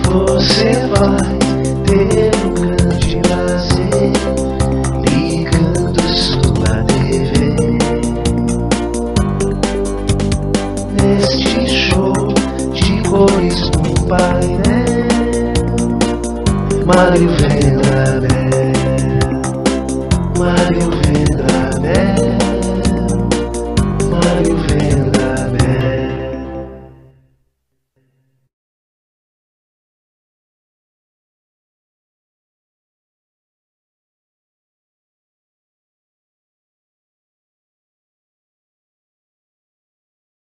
Você vai ter um grande prazer ligando sua TV neste show de cores no painel. Mário Vendramel.